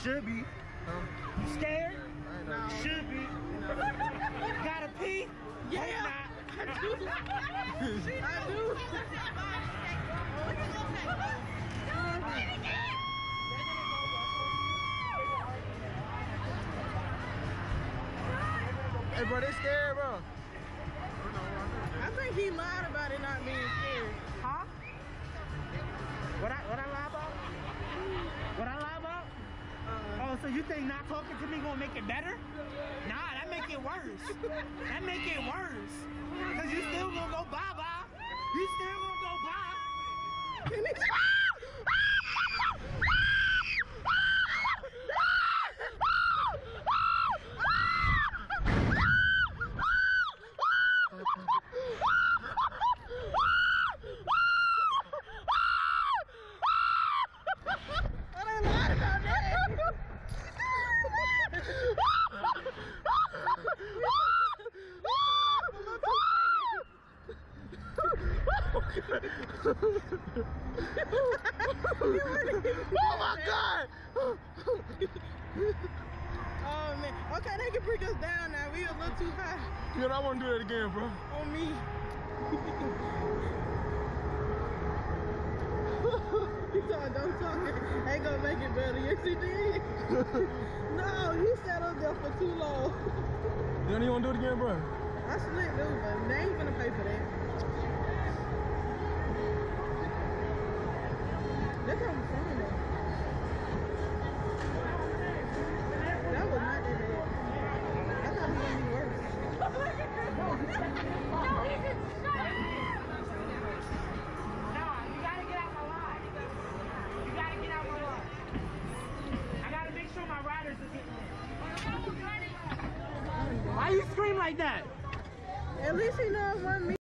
Should be. You scared? No. Should be. Gotta pee? Yeah. I do. Hey, bro, they scared, bro. I think he lied about it not being scared. Huh? What I lie about? What I lie about? Oh, so you think not talking to me gonna make it better? Nah, that make it worse. That make it worse. Cause you still gonna go bye-bye. You still gonna go bye. Oh my God! Oh man. Okay, they can bring us down now. We a little too high You know, I want to do that again, bro. on me. He told don't talk. Ain't gonna make it better. Yes, he did. No, you sat up there for too long. You don't even want to do it again, bro? I slipped dude, but they ain't gonna pay for that. That's how I'm saying though. That was not that bad. I thought it was gonna be worse. Nah, you gotta get out my line. You gotta get out my line. I gotta make sure my riders are getting there. Why you scream like that? At least he knows one me.